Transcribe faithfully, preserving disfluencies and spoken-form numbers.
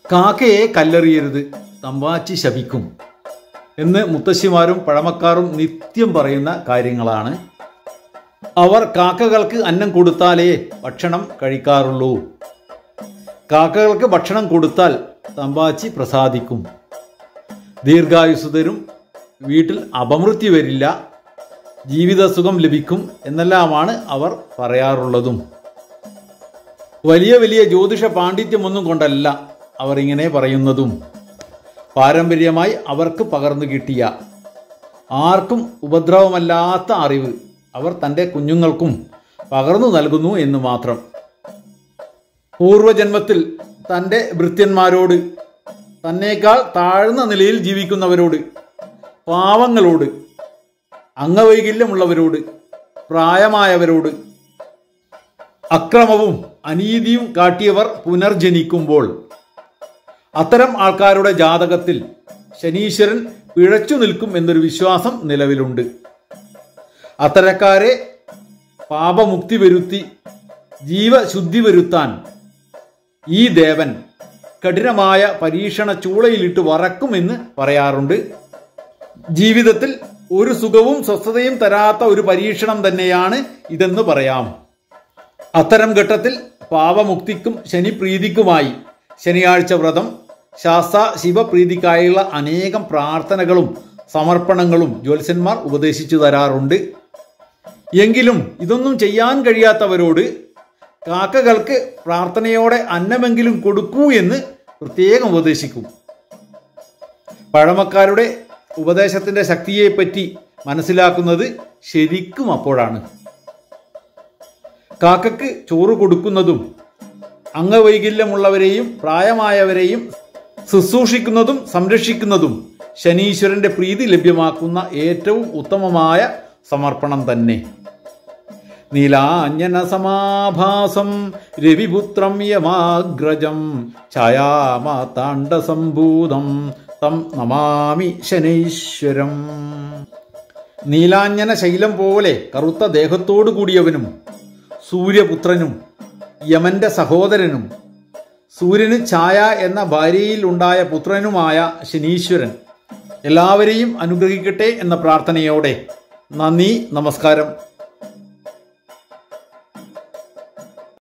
കാക്കയെ കല്ലെറിയരുത്, തമ്പാച്ചി ശപിക്കും എന്ന് മുത്തശ്ശിമാരും പഴമക്കാരും നിത്യം പറയുന്ന കാര്യങ്ങളാണ്. അവർ കാക്കകൾക്ക് അന്നം കൊടുത്താലേ ഭക്ഷണം കഴിക്കാറുള്ളൂ. കാക്കകൾക്ക് ഭക്ഷണം കൊടുത്താൽ തമ്പാച്ചി പ്രസാദിക്കും, ദീർഘായുസ് തരും, വീട്ടിൽ അപമൃത്യു വരില്ല, ജീവിതസുഖം ലഭിക്കും എന്നെല്ലാമാണ് അവർ പറയാറുള്ളതും. വലിയ വലിയ ജ്യോതിഷ പാണ്ഡിത്യമൊന്നും കൊണ്ടല്ല അവർ ഇങ്ങനെ പറയുന്നതും. പാരമ്പര്യമായി അവർക്ക് പകർന്നു കിട്ടിയ ആർക്കും ഉപദ്രവമല്ലാത്ത അറിവ് അവർ തൻ്റെ കുഞ്ഞുങ്ങൾക്കും പകർന്നു നൽകുന്നു എന്ന് മാത്രം. പൂർവജന്മത്തിൽ തൻ്റെ ഭൃത്യന്മാരോട്, തന്നേക്കാൾ താഴ്ന്ന നിലയിൽ ജീവിക്കുന്നവരോട്, പാവങ്ങളോട്, അംഗവൈകല്യമുള്ളവരോട്, പ്രായമായവരോട് അക്രമവും അനീതിയും കാട്ടിയവർ പുനർജനിക്കുമ്പോൾ അത്തരം ആൾക്കാരുടെ ജാതകത്തിൽ ശനീശ്വരൻ പിഴച്ചു നിൽക്കും എന്നൊരു വിശ്വാസം നിലവിലുണ്ട്. അത്തരക്കാരെ പാപമുക്തി വരുത്തി ജീവശുദ്ധി വരുത്താൻ ഈ ദേവൻ കഠിനമായ പരീക്ഷണ ചൂളയിലിട്ട് വറക്കുമെന്ന് പറയാറുണ്ട്. ജീവിതത്തിൽ ഒരു സുഖവും സ്വസ്ഥതയും തരാത്ത ഒരു പരീക്ഷണം തന്നെയാണ് ഇതെന്ന് പറയാം. അത്തരം ഘട്ടത്തിൽ പാപമുക്തിക്കും ശനിപ്രീതിക്കുമായി ശനിയാഴ്ച വ്രതം, ശാസ്ത ശിവപ്രീതിക്കായുള്ള അനേകം പ്രാർത്ഥനകളും സമർപ്പണങ്ങളും ജ്യോത്സ്യന്മാർ ഉപദേശിച്ചു തരാറുണ്ട്. എങ്കിലും ഇതൊന്നും ചെയ്യാൻ കഴിയാത്തവരോട് കാക്കകൾക്ക് പ്രാർത്ഥനയോടെ അന്നമെങ്കിലും കൊടുക്കൂ എന്ന് പ്രത്യേകം ഉപദേശിക്കും. പഴമക്കാരുടെ ഉപദേശത്തിൻ്റെ ശക്തിയെപ്പറ്റി മനസ്സിലാക്കുന്നത് ശരിക്കും അപ്പോഴാണ്. കാക്കയ്ക്ക് ചോറ് കൊടുക്കുന്നതും അംഗവൈകല്യമുള്ളവരെയും പ്രായമായവരെയും ശുശ്രൂഷിക്കുന്നതും സംരക്ഷിക്കുന്നതും ശനീശ്വരന്റെ പ്രീതി ലഭ്യമാക്കുന്ന ഏറ്റവും ഉത്തമമായ സമർപ്പണം തന്നെ. നീലാഞ്ജന സമാഭാസം രവിപുത്രം യമാഗ്രജം ഛായാമാതാണ്ഡസംഭൂതം തം നമാമി ശനൈശ്വരം. നീലാഞ്ജന ശൈലം പോലെ കറുത്ത ദേഹത്തോടു കൂടിയവനും സൂര്യപുത്രനും യമന്റെ സഹോദരനും സൂര്യന് ഛായ എന്ന ഭാര്യയിൽ ഉണ്ടായ പുത്രനുമായ ശനീശ്വരൻ എല്ലാവരെയും അനുഗ്രഹിക്കട്ടെ എന്ന പ്രാർത്ഥനയോടെ നന്ദി, നമസ്കാരം.